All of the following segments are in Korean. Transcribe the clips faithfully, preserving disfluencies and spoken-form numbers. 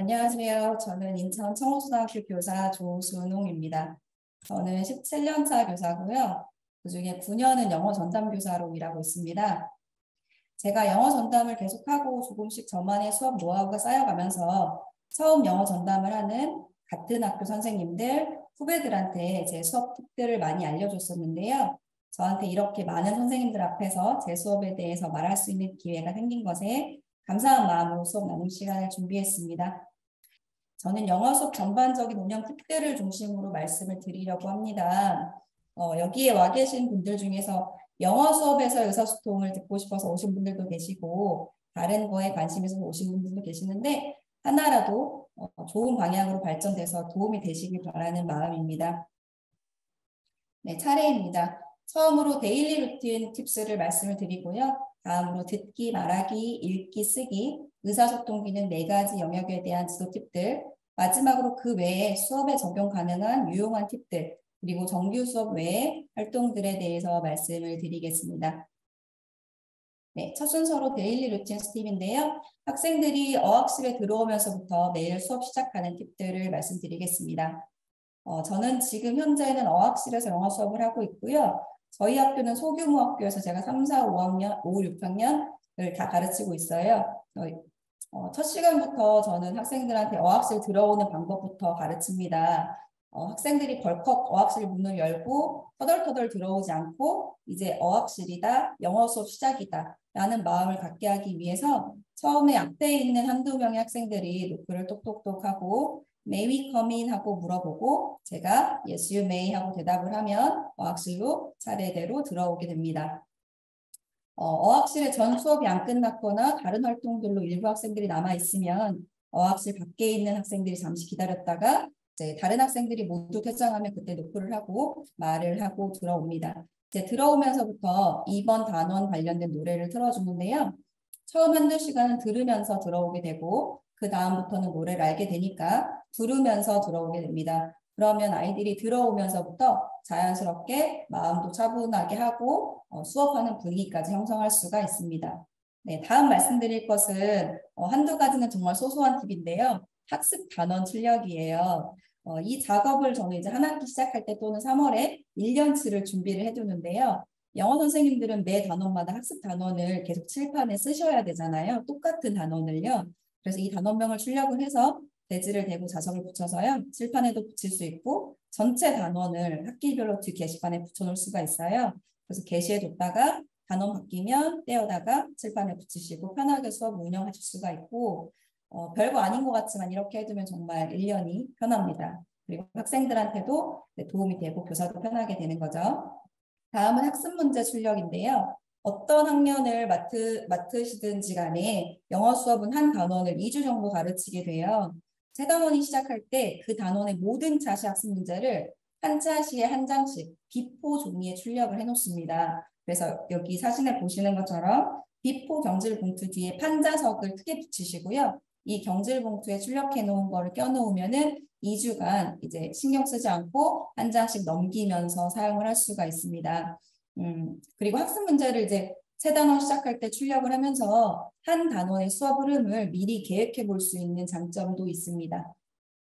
안녕하세요. 저는 인천 청호초등학교 교사 조순홍입니다. 저는 십칠 년 차 교사고요. 그중에 구 년은 영어 전담 교사로 일하고 있습니다. 제가 영어 전담을 계속하고 조금씩 저만의 수업 노하우가 쌓여가면서 처음 영어 전담을 하는 같은 학교 선생님들, 후배들한테 제 수업 팁들을 많이 알려줬었는데요. 저한테 이렇게 많은 선생님들 앞에서 제 수업에 대해서 말할 수 있는 기회가 생긴 것에 감사한 마음으로 수업 나눌 시간을 준비했습니다. 저는 영어 수업 전반적인 운영 팁들을 중심으로 말씀을 드리려고 합니다. 어, 여기에 와 계신 분들 중에서 영어 수업에서 의사소통을 듣고 싶어서 오신 분들도 계시고 다른 거에 관심이 있어서 오신 분들도 계시는데 하나라도 어, 좋은 방향으로 발전돼서 도움이 되시길 바라는 마음입니다. 네, 차례입니다. 처음으로 데일리 루틴 팁스를 말씀을 드리고요. 다음으로 듣기, 말하기, 읽기, 쓰기, 의사소통 기능 네 가지 영역에 대한 지도 팁들, 마지막으로 그 외에 수업에 적용 가능한 유용한 팁들, 그리고 정규 수업 외의 활동들에 대해서 말씀을 드리겠습니다. 네, 첫 순서로 데일리 루틴 팁인데요. 학생들이 어학실에 들어오면서부터 매일 수업 시작하는 팁들을 말씀드리겠습니다. 어, 저는 지금 현재는 어학실에서 영어 수업을 하고 있고요. 저희 학교는 소규모 학교여서 제가 삼, 사, 오 학년, 오, 육 학년을 다 가르치고 있어요. 어, 첫 시간부터 저는 학생들한테 어학실 들어오는 방법부터 가르칩니다. 어, 학생들이 벌컥 어학실 문을 열고 터덜터덜 들어오지 않고 이제 어학실이다, 영어 수업 시작이다 라는 마음을 갖게 하기 위해서 처음에 앞에 있는 한두 명의 학생들이 노크를 똑똑똑 하고 May we come in 하고 물어보고 제가 Yes you may 하고 대답을 하면 어학실로 차례대로 들어오게 됩니다. 어, 어학실에 전 수업이 안 끝났거나 다른 활동들로 일부 학생들이 남아있으면 어학실 밖에 있는 학생들이 잠시 기다렸다가 이제 다른 학생들이 모두 퇴장하면 그때 노크를 하고 말을 하고 들어옵니다. 이제 들어오면서부터 이번 단원 관련된 노래를 틀어주는데요. 처음 한두 시간은 들으면서 들어오게 되고 그 다음부터는 노래를 알게 되니까 부르면서 들어오게 됩니다. 그러면 아이들이 들어오면서부터 자연스럽게 마음도 차분하게 하고 어, 수업하는 분위기까지 형성할 수가 있습니다. 네, 다음 말씀드릴 것은 어, 한두 가지는 정말 소소한 팁인데요. 학습 단원 출력이에요. 어, 이 작업을 저는 이제 한 학기 시작할 때 또는 삼월에 일 년치를 준비를 해두는데요. 영어 선생님들은 매 단원마다 학습 단원을 계속 칠판에 쓰셔야 되잖아요. 똑같은 단원을요. 그래서 이 단원명을 출력을 해서 대지를 대고 자석을 붙여서요. 칠판에도 붙일 수 있고 전체 단원을 학기별로 뒤 게시판에 붙여놓을 수가 있어요. 그래서 게시해뒀다가 단원 바뀌면 떼어다가 칠판에 붙이시고 편하게 수업 운영하실 수가 있고 어, 별거 아닌 것 같지만 이렇게 해두면 정말 일 년이 편합니다. 그리고 학생들한테도 도움이 되고 교사도 편하게 되는 거죠. 다음은 학습 문제 출력인데요. 어떤 학년을 맡으, 맡으시든지 간에 영어 수업은 한 단원을 이 주 정도 가르치게 돼요. 새 단원이 시작할 때 그 단원의 모든 차시 학습 문제를 한 차시에 한 장씩 비포 종이에 출력을 해놓습니다. 그래서 여기 사진에 보시는 것처럼 비포 경질 봉투 뒤에 판자석을 크게 붙이시고요. 이 경질 봉투에 출력해 놓은 거를 껴놓으면은 이 주간 이제 신경 쓰지 않고 한 장씩 넘기면서 사용을 할 수가 있습니다. 음, 그리고 학습 문제를 이제 새 단원 시작할 때 출력을 하면서 한 단원의 수업 흐름을 미리 계획해 볼 수 있는 장점도 있습니다.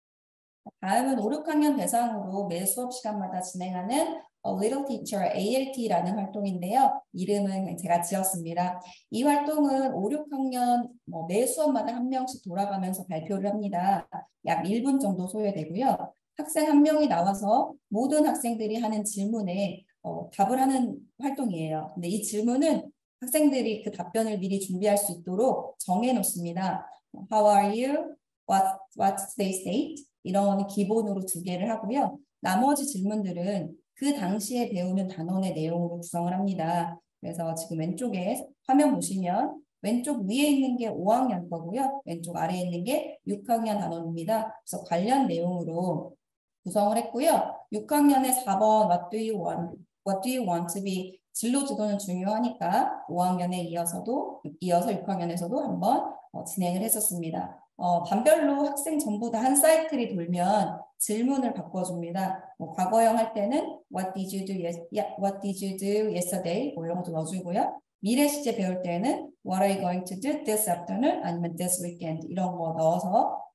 다음은 오, 육 학년 대상으로 매 수업 시간마다 진행하는 A Little Teacher 에이엘티라는 활동인데요. 이름은 제가 지었습니다. 이 활동은 오, 육 학년 뭐 매 수업마다 한 명씩 돌아가면서 발표를 합니다. 약 일 분 정도 소요되고요. 학생 한 명이 나와서 모든 학생들이 하는 질문에 어, 답을 하는 활동이에요. 근데 이 질문은 학생들이 그 답변을 미리 준비할 수 있도록 정해 놓습니다. How are you? What, what's today's date? 이런 기본으로 두 개를 하고요. 나머지 질문들은 그 당시에 배우는 단원의 내용으로 구성을 합니다. 그래서 지금 왼쪽에 화면 보시면 왼쪽 위에 있는 게 오 학년 거고요. 왼쪽 아래에 있는 게 육 학년 단원입니다. 그래서 관련 내용으로 구성을 했고요. 육 학년의 사 번 What do you want? What do you want to be? 진로 지도는 중요하니까 오 학년에 이어서도 이어서 육 학년에서도 한번 어, 진행을 했었습니다. 어, 반별로 학생 전부 다 한 사이클이 돌면 질문을 바꿔줍니다. 뭐, 과거형 할 때는 What did you do, yes, yeah, What did you do yesterday? 뭐 이런 것도 넣어주고요. 미래 시제 배울 때는 What are you going to do this afternoon? 아니면 this weekend? 이런 거 넣어서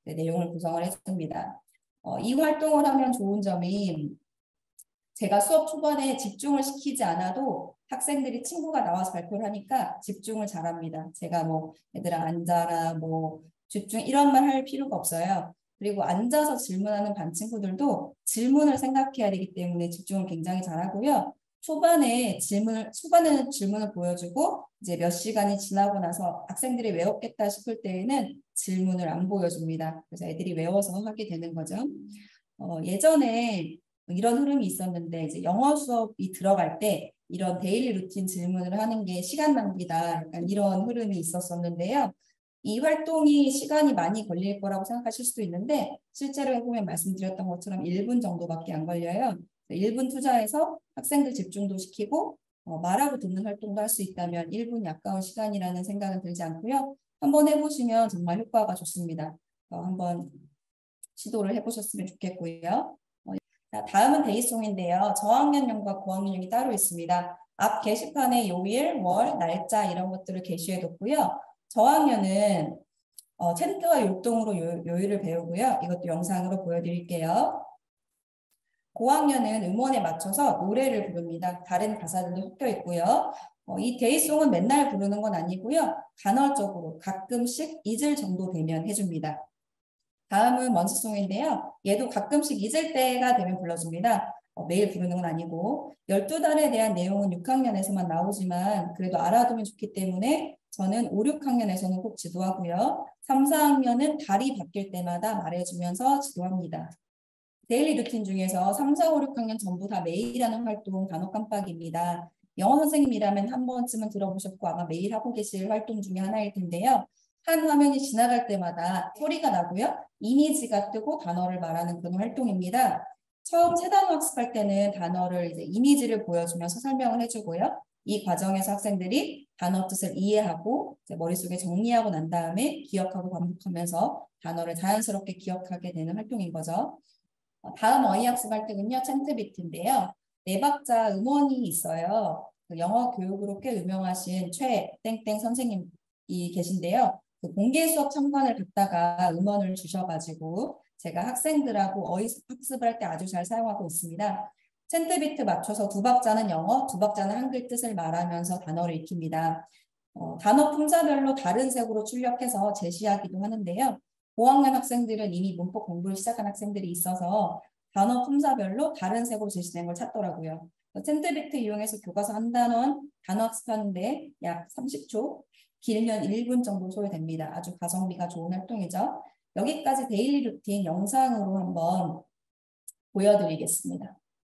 네, 내용을 구성을 했습니다. 어, 이 활동을 하면 좋은 점이 제가 수업 초반에 집중을 시키지 않아도 학생들이 친구가 나와서 발표를 하니까 집중을 잘합니다. 제가 뭐 얘들아 앉아라 뭐 집중 이런 말 할 필요가 없어요. 그리고 앉아서 질문하는 반 친구들도 질문을 생각해야 되기 때문에 집중을 굉장히 잘하고요. 초반에 질문을 초반에는 질문을 보여주고 이제 몇 시간이 지나고 나서 학생들이 외웠겠다 싶을 때에는 질문을 안 보여줍니다. 그래서 애들이 외워서 하게 되는 거죠. 어, 예전에 이런 흐름이 있었는데 이제 영어 수업이 들어갈 때 이런 데일리 루틴 질문을 하는 게 시간 낭비다. 약간 이런 흐름이 있었었는데요. 이 활동이 시간이 많이 걸릴 거라고 생각하실 수도 있는데 실제로 해보면 말씀드렸던 것처럼 일 분 정도밖에 안 걸려요. 일 분 투자해서 학생들 집중도 시키고 어, 말하고 듣는 활동도 할 수 있다면 일 분이 아까운 시간이라는 생각은 들지 않고요. 한번 해보시면 정말 효과가 좋습니다. 어, 한번 시도를 해보셨으면 좋겠고요. 자, 다음은 데이송인데요. 저학년용과 고학년용이 따로 있습니다. 앞 게시판에 요일, 월, 날짜 이런 것들을 게시해 뒀고요. 저학년은 어, 텐트와 율동으로 요, 요일을 배우고요. 이것도 영상으로 보여드릴게요. 고학년은 음원에 맞춰서 노래를 부릅니다. 다른 가사들도 섞여 있고요. 어, 이 데이송은 맨날 부르는 건 아니고요. 간헐적으로 가끔씩 잊을 정도 되면 해줍니다. 다음은 먼지송인데요. 얘도 가끔씩 잊을 때가 되면 불러줍니다. 어, 매일 부르는 건 아니고 열두 달에 대한 내용은 육 학년에서만 나오지만 그래도 알아두면 좋기 때문에 저는 오, 육 학년에서는 꼭 지도하고요. 삼, 사 학년은 달이 바뀔 때마다 말해주면서 지도합니다. 데일리 루틴 중에서 삼, 사, 오, 육 학년 전부 다 매일 하는 활동 단어 깜빡입니다. 영어 선생님이라면 한 번쯤은 들어보셨고 아마 매일 하고 계실 활동 중에 하나일 텐데요. 한 화면이 지나갈 때마다 소리가 나고요. 이미지가 뜨고 단어를 말하는 그런 활동입니다. 처음 새 단어 학습할 때는 단어를 이제 이미지를 보여주면서 설명을 해주고요. 이 과정에서 학생들이 단어 뜻을 이해하고 이제 머릿속에 정리하고 난 다음에 기억하고 반복하면서 단어를 자연스럽게 기억하게 되는 활동인 거죠. 다음 어휘 학습 활동은요. 챈트비트인데요. 네 박자 음원이 있어요. 그 영어 교육으로 꽤 유명하신 최 땡땡 선생님이 계신데요. 그 공개 수업 참관을 갔다가 음원을 주셔가지고 제가 학생들하고 어휘 학습을 할 때 아주 잘 사용하고 있습니다. 챈트비트 맞춰서 두 박자는 영어, 두 박자는 한글 뜻을 말하면서 단어를 익힙니다. 어, 단어 품사별로 다른 색으로 출력해서 제시하기도 하는데요. 오 학년 학생들은 이미 문법 공부를 시작한 학생들이 있어서 단어 품사별로 다른 색으로 제시된 걸 찾더라고요. 챈트비트 이용해서 교과서 한 단원 단어 학습하는데 약 삼십 초, 길면 일 분 정도 소요됩니다. 아주 가성비가 좋은 활동이죠. 여기까지 데일리 루틴 영상으로 한번 보여드리겠습니다.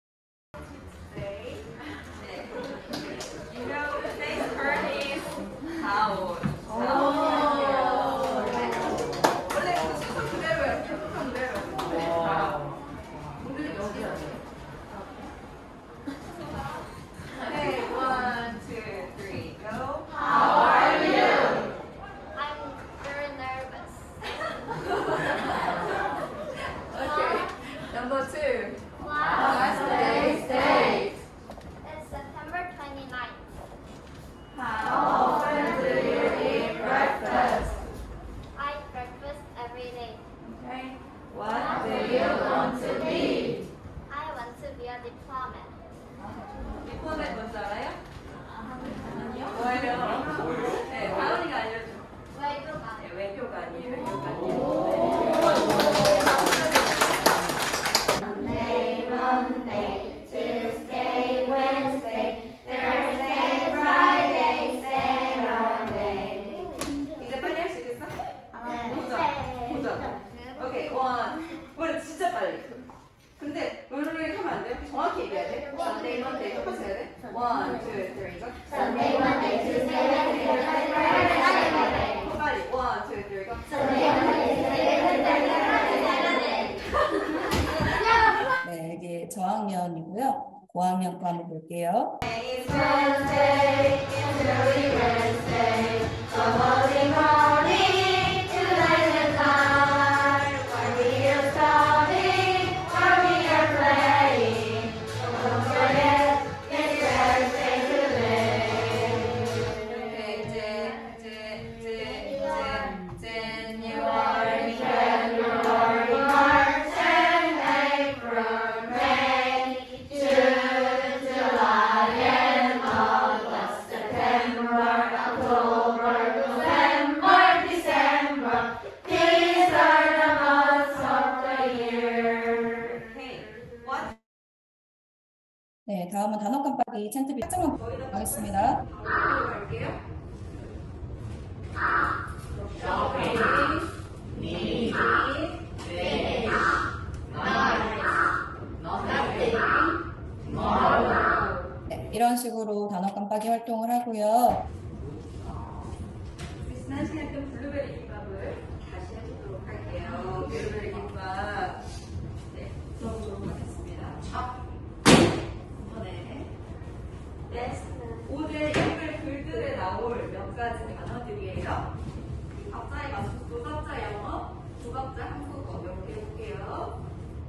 네, 이게 저학년이고요. 고학년 거 한번 볼게요. 저희 챈트비 학점만 하겠습니다. 갈게요. 네, 이런 식으로 단어 깜빡이 활동을 하고요. 지난 시간 때 블루베리 김밥을 다시 해보도록 할게요. 블루베리 김밥. 네, 들어보도록 하겠습니다. 아, 네. 네, 오늘 읽을 글들에 나올 몇 가지 단어들이에요. 박자에 맞춰서 두 박자 영어, 두 박자 한국어 이렇게 해볼게요.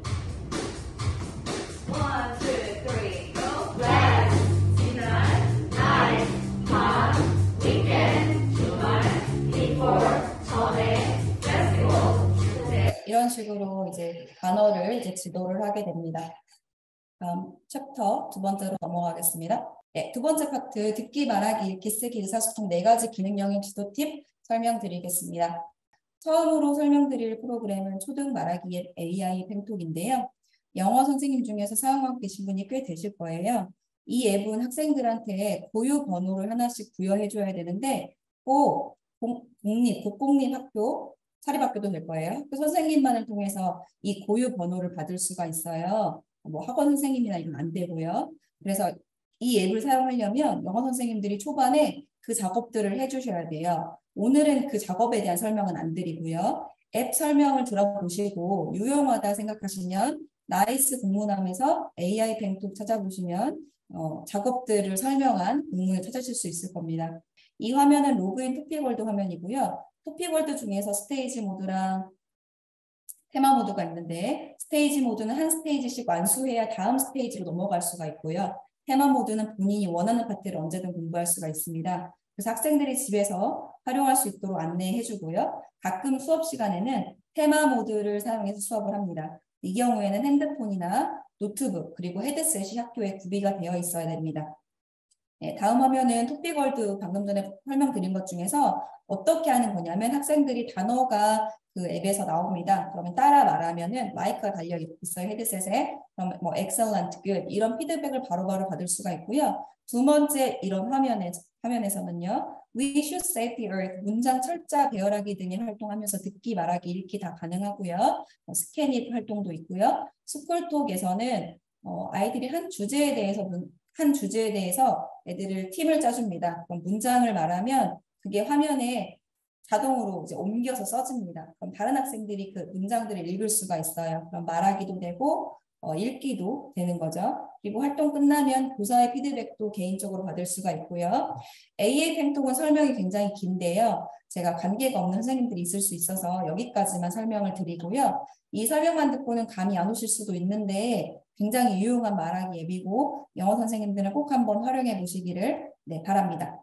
One, two, three, go. Black, 지난, night, 밤, weekend, 주말, before, 전에, festival, 주제. 이런 식으로 이제 단어를 이제 지도를 하게 됩니다. 다음 챕터 두 번째로 넘어가겠습니다. 네, 두 번째 파트 듣기, 말하기, 읽기, 쓰기, 의사소통 네 가지 기능형의 지도 팁 설명드리겠습니다. 처음으로 설명드릴 프로그램은 초등 말하기 에이아이 펜톡인데요. 영어 선생님 중에서 사용하고 계신 분이 꽤 되실 거예요. 이 앱은 학생들한테 고유 번호를 하나씩 부여해 줘야 되는데 꼭 공립, 국공립 학교, 사립학교도 될 거예요. 그 선생님만을 통해서 이 고유 번호를 받을 수가 있어요. 뭐 학원 선생님이나 이건 안 되고요. 그래서 이 앱을 사용하려면 영어 선생님들이 초반에 그 작업들을 해주셔야 돼요. 오늘은 그 작업에 대한 설명은 안 드리고요. 앱 설명을 들어보시고 유용하다 생각하시면 나이스 공문함에서 에이아이 펜톡 찾아보시면 어, 작업들을 설명한 공문을 찾으실 수 있을 겁니다. 이 화면은 로그인 토픽월드 화면이고요. 토픽월드 중에서 스테이지 모드랑 테마 모드가 있는데 스테이지 모드는 한 스테이지씩 완수해야 다음 스테이지로 넘어갈 수가 있고요. 테마 모드는 본인이 원하는 파트를 언제든 공부할 수가 있습니다. 그래서 학생들이 집에서 활용할 수 있도록 안내해 주고요. 가끔 수업 시간에는 테마 모드를 사용해서 수업을 합니다. 이 경우에는 핸드폰이나 노트북 그리고 헤드셋이 학교에 구비가 되어 있어야 됩니다. 네, 다음 화면은 토픽월드 방금 전에 설명드린 것 중에서 어떻게 하는 거냐면 학생들이 단어가 그 앱에서 나옵니다. 그러면 따라 말하면은 마이크가 달려 있어요. 헤드셋에. 그러면 뭐 excellent, good 이런 피드백을 바로바로 받을 수가 있고요. 두 번째 이런 화면에, 화면에서는요. We should save the earth 문장 철자 배열하기 등의 활동하면서 듣기, 말하기, 읽기 다 가능하고요. 어, 스캐닛 활동도 있고요. 스쿨톡에서는 어, 아이들이 한 주제에 대해서 문, 한 주제에 대해서 애들을 팀을 짜줍니다. 그럼 문장을 말하면 그게 화면에 자동으로 이제 옮겨서 써집니다. 그럼 다른 학생들이 그 문장들을 읽을 수가 있어요. 그럼 말하기도 되고 어, 읽기도 되는 거죠. 그리고 활동 끝나면 교사의 피드백도 개인적으로 받을 수가 있고요. 에이아이 펜톡은 설명이 굉장히 긴데요. 제가 관계가 없는 선생님들이 있을 수 있어서 여기까지만 설명을 드리고요. 이 설명만 듣고는 감이 안 오실 수도 있는데 굉장히 유용한 말하기 앱이고 영어 선생님들은 꼭 한번 활용해 보시기를 네, 바랍니다.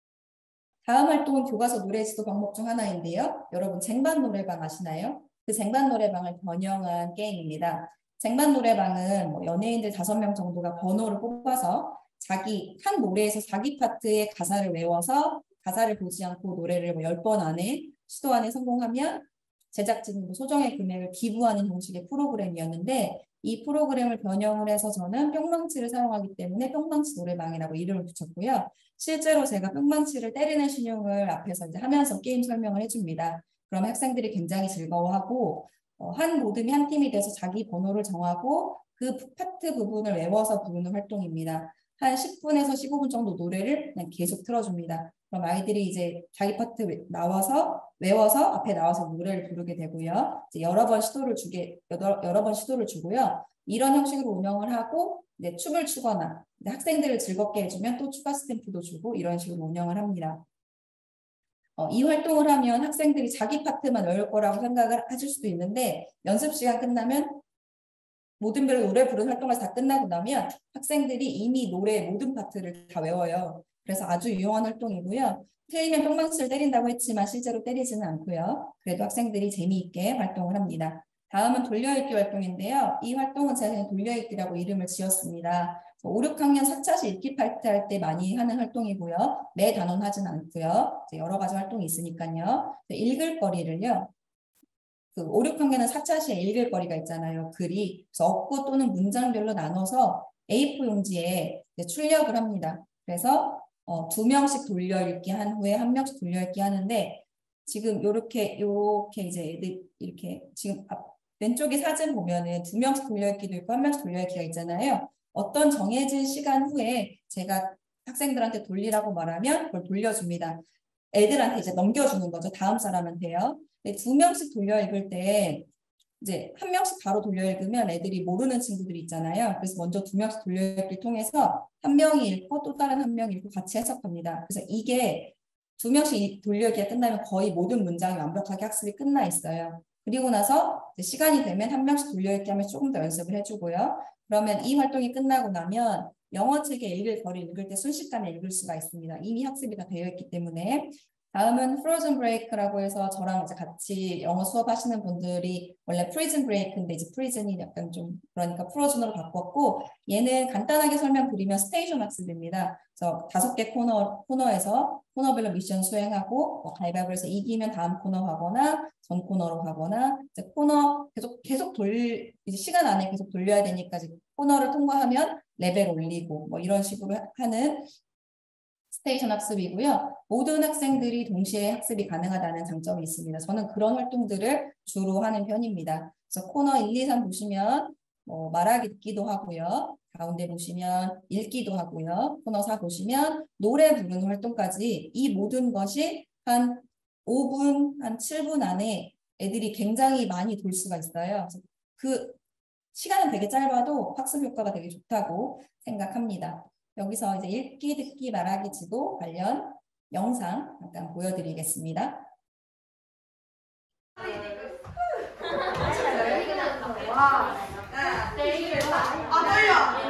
다음 활동은 교과서 노래 지도 방법 중 하나인데요. 여러분 쟁반 노래방 아시나요? 그 쟁반 노래방을 변형한 게임입니다. 쟁반 노래방은 뭐 연예인들 다섯 명 정도가 번호를 뽑아서 자기 한 노래에서 자기 파트의 가사를 외워서 가사를 보지 않고 노래를 뭐 열 번 안에 시도 안에 성공하면 제작진이 소정의 금액을 기부하는 형식의 프로그램이었는데 이 프로그램을 변형을 해서 저는 뿅망치를 사용하기 때문에 뿅망치 노래방이라고 이름을 붙였고요. 실제로 제가 뿅망치를 때리는 신용을 앞에서 이제 하면서 게임 설명을 해줍니다. 그럼 학생들이 굉장히 즐거워하고 어, 한 모듬이 한 팀이 돼서 자기 번호를 정하고 그 파트 부분을 외워서 부르는 활동입니다. 한 십 분에서 십오 분 정도 노래를 그냥 계속 틀어줍니다. 그럼 아이들이 이제 자기 파트 나와서 외워서 앞에 나와서 노래를 부르게 되고요. 이제 여러 번 시도를 주게 여러, 여러 번 시도를 주고요. 이런 형식으로 운영을 하고 이제 춤을 추거나 학생들을 즐겁게 해주면 또 추가 스탬프도 주고 이런 식으로 운영을 합니다. 어, 이 활동을 하면 학생들이 자기 파트만 외울 거라고 생각을 하실 수도 있는데 연습 시간 끝나면 모든 별로 노래 부르는 활동을 다 끝나고 나면 학생들이 이미 노래의 모든 파트를 다 외워요. 그래서 아주 유용한 활동이고요. 틀리면 뿅망치를 때린다고 했지만 실제로 때리지는 않고요. 그래도 학생들이 재미있게 활동을 합니다. 다음은 돌려읽기 활동인데요. 이 활동은 제가 그냥 돌려읽기라고 이름을 지었습니다. 오, 육 학년 사 차시 읽기 파트 할 때 많이 하는 활동이고요. 매 단원 하진 않고요. 여러 가지 활동이 있으니까요. 읽을 거리를요. 그 오, 육 학년은 사 차시에 읽을 거리가 있잖아요. 글이. 그래서 어구 또는 문장별로 나눠서 에이 사 용지에 이제 출력을 합니다. 그래서 어, 두 명씩 돌려읽기 한 후에 한 명씩 돌려읽기 하는데 지금 요렇게 요렇게 이제 애들 이렇게 지금 앞, 왼쪽에 사진 보면은 두 명씩 돌려읽기도 있고 한 명씩 돌려읽기가 있잖아요. 어떤 정해진 시간 후에 제가 학생들한테 돌리라고 말하면 그걸 돌려줍니다. 애들한테 이제 넘겨주는 거죠. 다음 사람한테요. 근데 두 명씩 돌려 읽을 때 이제 한 명씩 바로 돌려 읽으면 애들이 모르는 친구들이 있잖아요. 그래서 먼저 두 명씩 돌려 읽기를 통해서 한 명이 읽고 또 다른 한 명이 읽고 같이 해석합니다. 그래서 이게 두 명씩 돌려 읽기가 끝나면 거의 모든 문장이 완벽하게 학습이 끝나 있어요. 그리고 나서 시간이 되면 한 명씩 돌려 읽기 하면서 조금 더 연습을 해주고요. 그러면 이 활동이 끝나고 나면 영어 책에 읽을 거를 읽을 때 순식간에 읽을 수가 있습니다. 이미 학습이 다 되어 있기 때문에. 다음은 프로즌 브레이크라고 해서 저랑 이제 같이 영어 수업하시는 분들이 원래 프리즌 브레이크인데 이제 프리즌이 약간 좀 그러니까 프로즌으로 바꿨고 얘는 간단하게 설명드리면 스테이션 학습입니다. 그래서 다섯 개 코너, 코너에서 코너별로 미션 수행하고 뭐 가위바위보에서 이기면 다음 코너 가거나 전 코너로 가거나 이제 코너 계속 계속 돌 이제 시간 안에 계속 돌려야 되니까 이제 코너를 통과하면 레벨 올리고 뭐 이런 식으로 하는 스테이션 학습이고요. 모든 학생들이 동시에 학습이 가능하다는 장점이 있습니다. 저는 그런 활동들을 주로 하는 편입니다. 그래서 코너 일, 이, 삼 보시면 뭐 말하기 듣기도 하고요. 가운데 보시면 읽기도 하고요. 코너 사 보시면 노래 부르는 활동까지 이 모든 것이 한 오 분, 한 칠 분 안에 애들이 굉장히 많이 돌 수가 있어요. 그래서 그 시간은 되게 짧아도 학습 효과가 되게 좋다고 생각합니다. 여기서 이제 읽기, 듣기, 말하기 지도 관련 영상 잠깐 보여드리겠습니다. 와. 아, 떨려.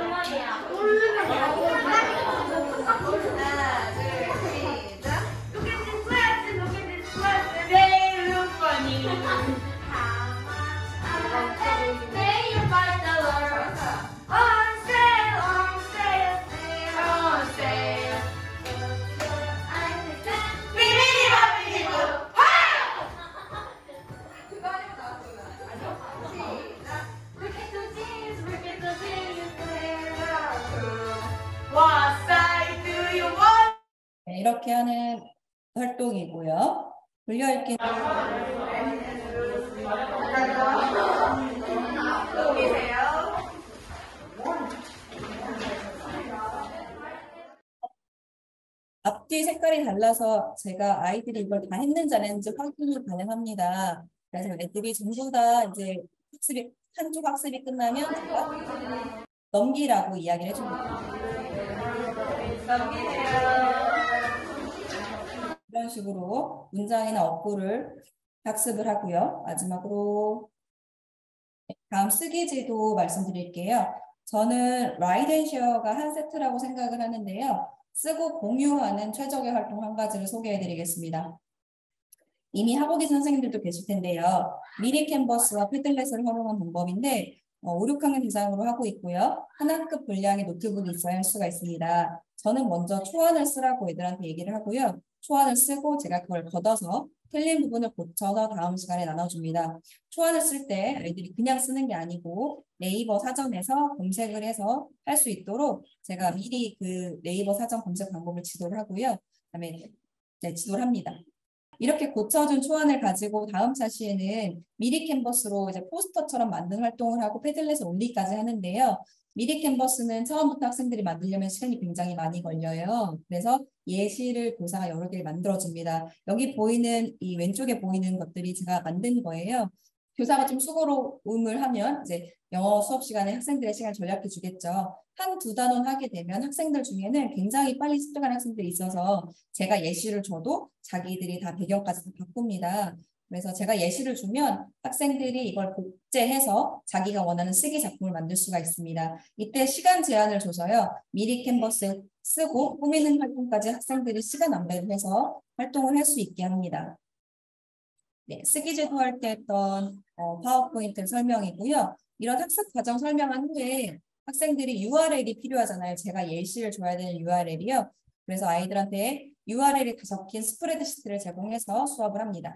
네, 이렇게 하는 활동이고요. 돌려읽기는 또 계세요. 앞뒤 색깔이 달라서 제가 아이들이 이걸 다 했는지 안 했는지 확인이 가능합니다. 그래서 애들이 전부 다 이제 학습이 한쪽 학습이 끝나면 제가 넘기라고 이야기를 해줍니다. 넘기세요. 이런 식으로 문장이나 어구를 학습을 하고요. 마지막으로 다음 쓰기지도 말씀드릴게요. 저는 라이드 앤 쉐어가 한 세트라고 생각을 하는데요. 쓰고 공유하는 최적의 활동 한 가지를 소개해 드리겠습니다. 이미 하고 계신 선생님들도 계실 텐데요. 미리 캔버스와 패들렛을 활용한 방법인데 어, 오, 육 학년 대상으로 하고 있고요. 한 학급 분량의 노트북이 있어야 할 수가 있습니다. 저는 먼저 초안을 쓰라고 애들한테 얘기를 하고요. 초안을 쓰고 제가 그걸 걷어서 틀린 부분을 고쳐서 다음 시간에 나눠줍니다. 초안을 쓸 때 애들이 그냥 쓰는 게 아니고 네이버 사전에서 검색을 해서 할 수 있도록 제가 미리 그 네이버 사전 검색 방법을 지도를 하고요. 그다음에 네, 지도를 합니다. 이렇게 고쳐준 초안을 가지고 다음 차시에는 미리 캔버스로 이제 포스터처럼 만든 활동을 하고 패들렛에 올리기까지 하는데요. 미리 캔버스는 처음부터 학생들이 만들려면 시간이 굉장히 많이 걸려요. 그래서 예시를 교사가 여러 개를 만들어줍니다. 여기 보이는 이 왼쪽에 보이는 것들이 제가 만든 거예요. 교사가 좀 수고로움을 하면 이제 영어 수업 시간에 학생들의 시간을 절약해 주겠죠. 한 두 단원 하게 되면 학생들 중에는 굉장히 빨리 습득하는 학생들이 있어서 제가 예시를 줘도 자기들이 다 배경까지 다 바꿉니다. 그래서 제가 예시를 주면 학생들이 이걸 복제해서 자기가 원하는 쓰기 작품을 만들 수가 있습니다. 이때 시간 제한을 줘서요. 미리 캔버스에 쓰고 꾸미는 활동까지 학생들이 시간 안배를 해서 활동을 할 수 있게 합니다. 네, 쓰기 제도할 때 했던 어, 파워포인트 설명이고요. 이런 학습 과정 설명한 후에 학생들이 유알엘이 필요하잖아요. 제가 예시를 줘야 되는 유알엘이요. 그래서 아이들한테 유알엘이 적힌 스프레드시트를 제공해서 수업을 합니다.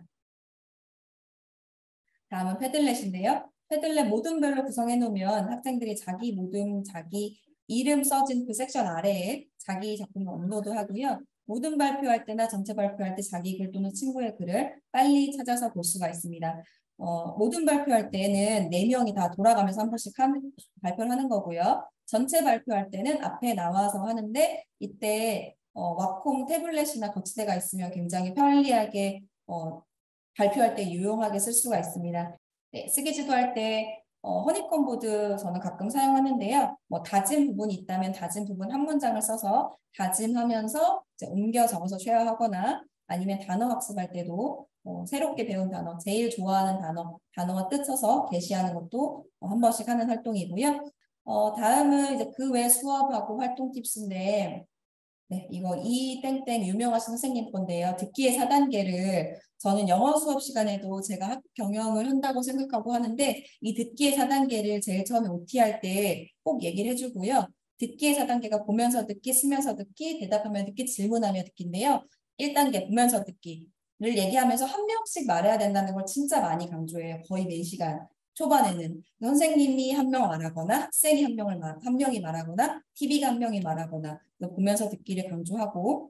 다음은 패들렛인데요. 패들렛 모둠별로 구성해 놓으면 학생들이 자기 모둠, 자기 이름 써진 그 섹션 아래에 자기 작품을 업로드하고요. 모든 발표할 때나 전체 발표할 때 자기 글 또는 친구의 글을 빨리 찾아서 볼 수가 있습니다. 어, 모든 발표할 때는 네 명이 다 돌아가면서 한 번씩 한, 발표를 하는 거고요. 전체 발표할 때는 앞에 나와서 하는데 이때 어, 와콤 태블릿이나 거치대가 있으면 굉장히 편리하게 어, 발표할 때 유용하게 쓸 수가 있습니다. 네, 쓰기지도 할 때 어, 허니콤보드 저는 가끔 사용하는데요. 뭐 다진 부분이 있다면 다진 부분 한 문장을 써서 다짐하면서 이제 옮겨 적어서 쉐어하거나 아니면 단어 학습할 때도 어, 새롭게 배운 단어, 제일 좋아하는 단어, 단어와 뜻 써서 게시하는 것도 어, 한 번씩 하는 활동이고요. 어, 다음은 이제 그 외 수업하고 활동 팁스인데 네, 이거 이 땡땡 유명하신 선생님 건데요. 듣기의 사 단계를 저는 영어 수업 시간에도 제가 학교 경영을 한다고 생각하고 하는데 이 듣기의 사 단계를 제일 처음에 오티 할 때 꼭 얘기를 해주고요. 듣기의 사 단계가 보면서 듣기, 쓰면서 듣기, 대답하면 듣기, 질문하며 듣기인데요. 일 단계 보면서 듣기를 얘기하면서 한 명씩 말해야 된다는 걸 진짜 많이 강조해요. 거의 네 시간. 초반에는 선생님이 한 명 말하거나 학생이 한 명을 말, 한 명이 말하거나 티비가 한 명이 말하거나 보면서 듣기를 강조하고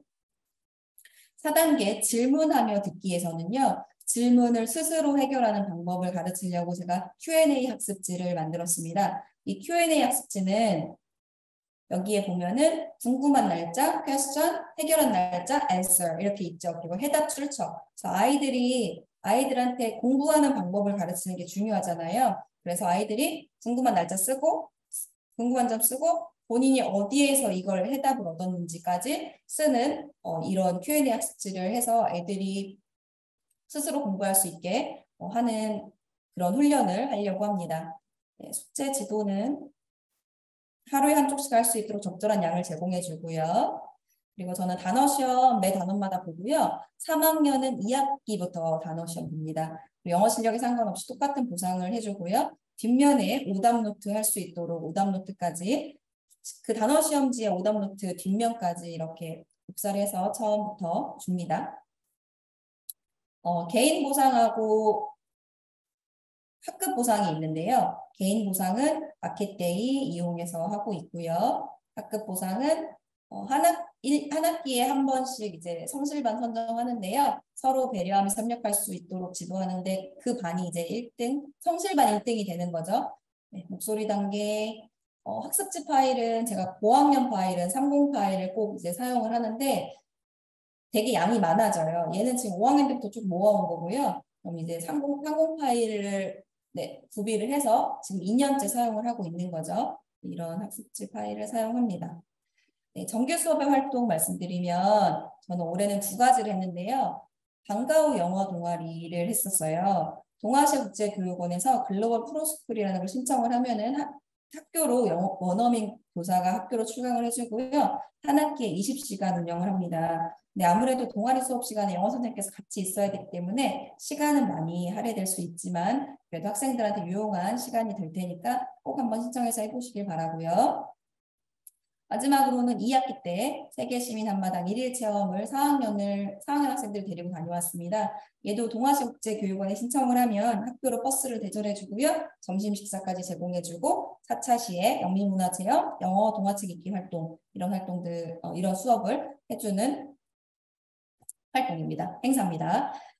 사 단계 질문하며 듣기에서는요. 질문을 스스로 해결하는 방법을 가르치려고 제가 큐 앤 에이 학습지를 만들었습니다. 이 큐 앤 에이 학습지는 여기에 보면은 궁금한 날짜, question, 해결한 날짜, answer 이렇게 있죠. 그리고 해답 출처. 그래서 아이들이 아이들한테 공부하는 방법을 가르치는 게 중요하잖아요. 그래서 아이들이 궁금한 날짜 쓰고 궁금한 점 쓰고 본인이 어디에서 이걸 해답을 얻었는지까지 쓰는 어, 이런 큐 앤 에이 학습지를 해서 애들이 스스로 공부할 수 있게 어, 하는 그런 훈련을 하려고 합니다. 네, 숙제 지도는 하루에 한 쪽씩 할 수 있도록 적절한 양을 제공해 주고요. 그리고 저는 단어 시험 매 단원마다 보고요. 삼 학년은 이 학기부터 단어 시험 봅니다. 영어 실력에 상관없이 똑같은 보상을 해주고요. 뒷면에 오답 노트 할 수 있도록 오답 노트까지 그 단어 시험지의 오답 노트 뒷면까지 이렇게 복사를 해서 처음부터 줍니다. 어, 개인 보상하고 학급 보상이 있는데요. 개인 보상은 마켓데이 이용해서 하고 있고요. 학급 보상은 어, 한, 학, 일, 한 학기에 한 번씩 이제 성실반 선정하는데요. 서로 배려하면서 협력할 수 있도록 지도하는데 그 반이 이제 일 등, 성실반 일 등이 되는 거죠. 네, 목소리 단계, 어, 학습지 파일은 제가 고학년 파일은 삼십 파일을 꼭 이제 사용을 하는데 되게 양이 많아져요. 얘는 지금 오 학년 때부터 쭉 모아온 거고요. 그럼 이제 삼십, 삼십 파일을 네, 구비를 해서 지금 이 년째 사용을 하고 있는 거죠. 이런 학습지 파일을 사용합니다. 네, 정규 수업의 활동 말씀드리면 저는 올해는 두 가지를 했는데요. 방과 후 영어 동아리를 했었어요. 동아시아국제교육원에서 글로벌 프로스쿨이라는 걸 신청을 하면은 하, 학교로 영어, 원어민 교사가 학교로 출강을 해주고요. 한 학기에 이십 시간 운영을 합니다. 네, 아무래도 동아리 수업 시간에 영어 선생님께서 같이 있어야 되기 때문에 시간은 많이 할애될 수 있지만 그래도 학생들한테 유용한 시간이 될 테니까 꼭 한번 신청해서 해보시길 바라고요. 마지막으로는 이 학기 때 세계시민 한마당 일일 체험을 사 학년을, 사 학년 학생들 데리고 다녀왔습니다. 얘도 동아시국제교육원에 신청을 하면 학교로 버스를 대절해주고요. 점심 식사까지 제공해주고 사 차 시에 영미문화체험, 영어 동화책 읽기 활동 이런 활동들, 어, 이런 수업을 해주는 활동입니다. 행사입니다.